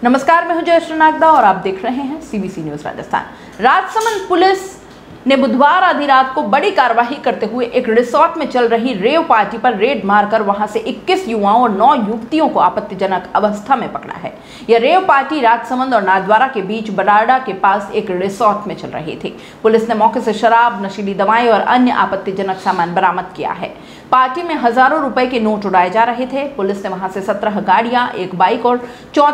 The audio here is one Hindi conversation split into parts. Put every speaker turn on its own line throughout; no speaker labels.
नमस्कार, मैं हूं जयश्री और आप देख रहे हैं CBC news Rajasthan. Rajsamand police ने बुधवार आधी रात को बड़ी कार्रवाई करते हुए एक रिसोर्ट में चल रही रेव पार्टी पर रेड मारकर वहां से 21 युवाओं और 9 युवतियों को आपत्तिजनक अवस्था में पकड़ा है। यह रेव पार्टी राजसमंद और नाथद्वारा के बीच बराड़ा के पास एक रिसोर्ट में चल रही थी। पुलिस ने मौके से शराब, नशीली दवाएं और अन्य आपत्तिजनक सामान बरामद किया है। पार्टी में हजारों रुपए के नोट उड़ाए जा रहे थे। पुलिस ने वहां से 17 गाड़ियां, एक बाइक और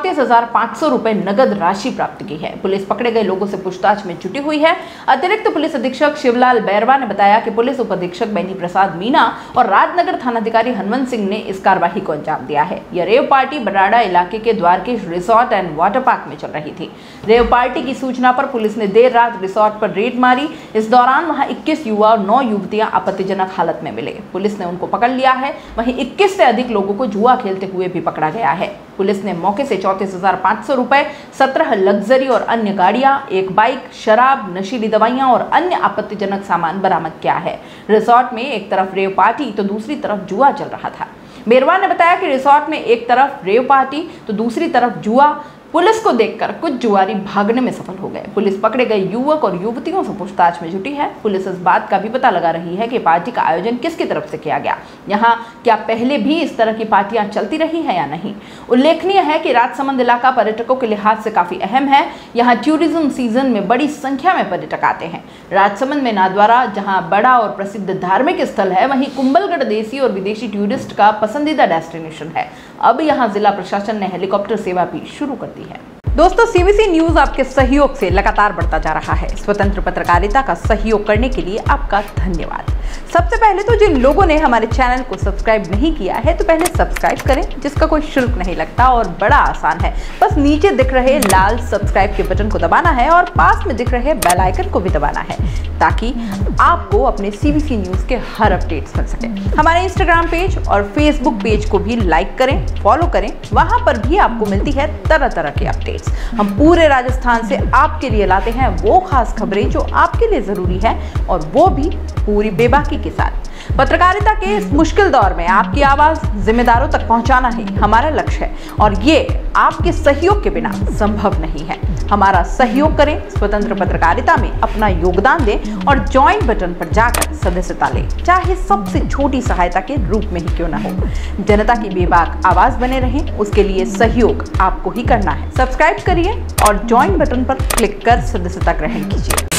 34,500 रुपए नगद राशि प्राप्त की है। पुलिस पकड़े गए लोगों से पूछताछ में जुटी हुई है। अतिरिक्त पुलिस अधीक्षक शिवलाल बैरवा ने बताया कि पुलिस उप अधीक्षक बेनी प्रसाद मीना और राजनगर थानाधिकारी हनुमंत सिंह ने इस कार्रवाई को अंजाम दिया है। यह रेव पार्टी बराड़ा इलाके के Dwarkesh resort and water park में चल रही थी। रेव पार्टी की सूचना पर पुलिस ने देर रात रिसोर्ट पर रेड मारी। इस दौरान वहां 21 युवा और 9 युवतियां आपत्तिजनक हालत में मिले। पुलिस ने उनको पकड़ लिया है। वहीं 21 से अधिक लोगों को जुआ खेलते हुए भी पकड़ा गया है। पुलिस ने मौके से 34,500 रुपए, 17 लग्जरी और अन्य गाड़ियां, एक बाइक, शराब, नशीली दवाइयां और अन्य आपत्तिजनक सामान बरामद किया है। रिसोर्ट में एक तरफ रेव पार्टी तो दूसरी तरफ जुआ चल रहा था। बेरवा ने बताया कि रिसोर्ट में एक तरफ रेव पार्टी तो दूसरी तरफ जुआ। पुलिस को देखकर कुछ जुआरी भागने में सफल हो गए। पुलिस पकड़े गए युवक और युवतियों से पूछताछ में जुटी है। पुलिस इस बात का भी पता लगा रही है कि पार्टी का आयोजन किसकी तरफ से किया गया। यहाँ क्या पहले भी इस तरह की पार्टियां चलती रही हैं या नहीं। उल्लेखनीय है कि राजसमंद इलाका पर्यटकों के लिहाज से काफी अहम है। यहाँ टूरिज्म सीजन में बड़ी संख्या में पर्यटक आते हैं। राजसमंद में नाथद्वारा जहाँ बड़ा और प्रसिद्ध धार्मिक स्थल है, वहीं कुंभलगढ़ देसी और विदेशी टूरिस्ट का पसंदीदा डेस्टिनेशन है। अब यहाँ जिला प्रशासन ने हेलीकॉप्टर सेवा भी शुरू कर दी है। दोस्तों, सीबीसी न्यूज आपके सहयोग से लगातार बढ़ता जा रहा है। स्वतंत्र पत्रकारिता का सहयोग करने के लिए आपका धन्यवाद। सबसे पहले तो जिन लोगों ने हमारे चैनल को सब्सक्राइब नहीं किया है तो पहले सब्सक्राइब करें, जिसका कोई शुल्क नहीं लगता और बड़ा आसान है। बस नीचे दिख रहे लाल सब्सक्राइब के बटन को दबाना है और पास में दिख रहे बेल आइकन को भी दबाना है, ताकि आपको अपने सीबीसी न्यूज के हर अपडेट्स मिल सके। हमारे इंस्टाग्राम पेज और फेसबुक पेज को भी लाइक करें, फॉलो करें। वहां पर भी आपको मिलती है तरह तरह के अपडेट्स। हम पूरे राजस्थान से आपके लिए लाते हैं वो खास खबरें जो आपके लिए जरूरी है, और वो भी पूरी बेबाकी के साथ। पत्रकारिता के इस मुश्किल दौर में आपकी आवाज जिम्मेदारों तक पहुंचाना ही हमारा लक्ष्य है, और ये आपके सहयोग के बिना संभव नहीं है। हमारा सहयोग करें, स्वतंत्र पत्रकारिता में अपना योगदान दें और ज्वाइन बटन पर जाकर सदस्यता लें, चाहे सबसे छोटी सहायता के रूप में ही क्यों ना हो। जनता की बेबाक आवाज बने रहें, उसके लिए सहयोग आपको ही करना है। सब्सक्राइब करिए और ज्वाइन बटन पर क्लिक कर सदस्यता ग्रहण कीजिए।